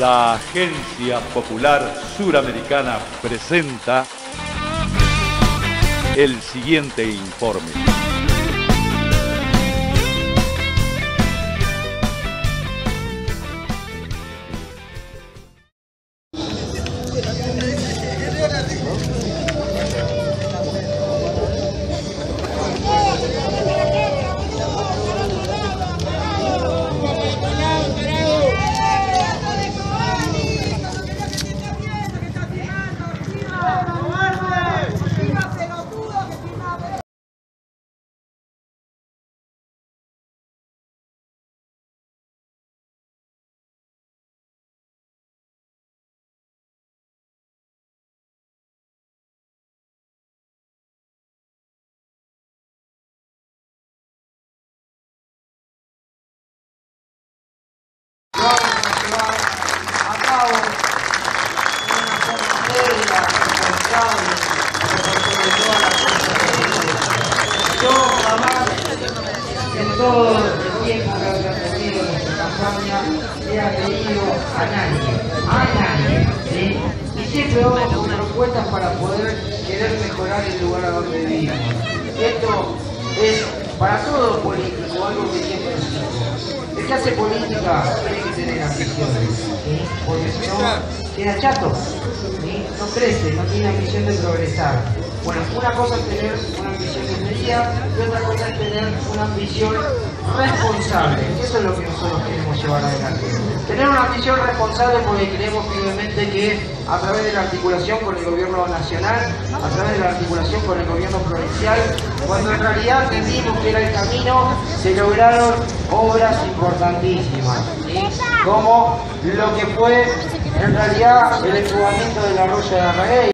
La Agencia Popular Suramericana presenta el siguiente informe. Yo jamás, en todo el tiempo que había tenido nuestra campaña, he agredido a nadie, ¿sí? Y siempre vamos con propuestas para poder querer mejorar el lugar a donde vivimos. Esto es para todo político, algo que siempre existe. El que hace política tiene que tener ambiciones, ¿sí? Porque si no, queda chato, ¿sí? No crece, no tiene ambición de progresar. Bueno, una cosa es tener una ambición inmediata y otra cosa es tener una ambición responsable. Eso es lo que nosotros queremos llevar adelante. Tener una ambición responsable porque creemos firmemente que a través de la articulación con el gobierno nacional, a través de la articulación con el gobierno provincial, cuando en realidad entendimos que era el camino, se lograron obras importantísimas, ¿sí? Como lo que fue en realidad el entubamiento del arroyo de Arraguey.